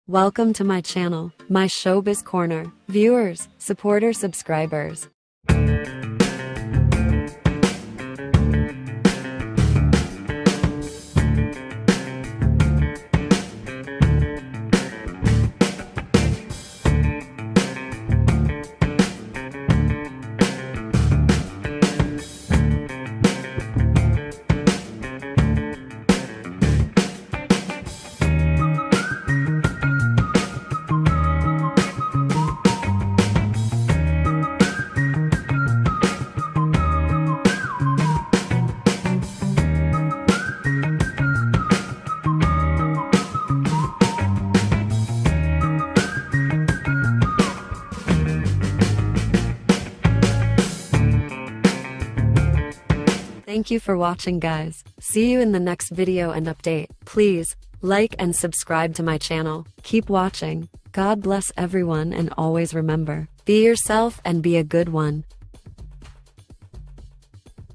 Welcome to my channel, my Showbiz Corner. Viewers, supporters, subscribers. Thank you for watching, guys. See you in the next video and update. Please like and subscribe to my channel. Keep watching. God bless everyone, and always remember, be yourself and be a good one.